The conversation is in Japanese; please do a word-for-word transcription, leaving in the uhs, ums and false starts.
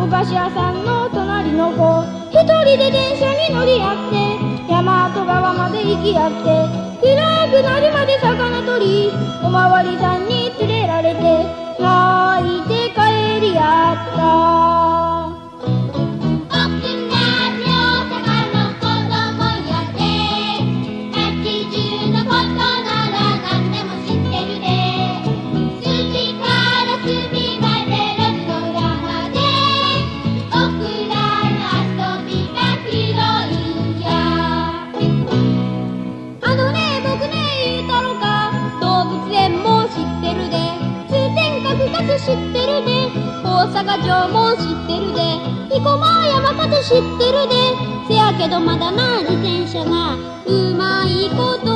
お菓子屋さんの隣の子、一人で電車に乗り合って、大和川まで行き合って、暗くなるまで魚取り、おまわりさんに連れられて、泣いて帰りやった。知ってるで、大阪城も知ってるで、生駒山かて知ってるで、せやけどまだな自転車がうまいこと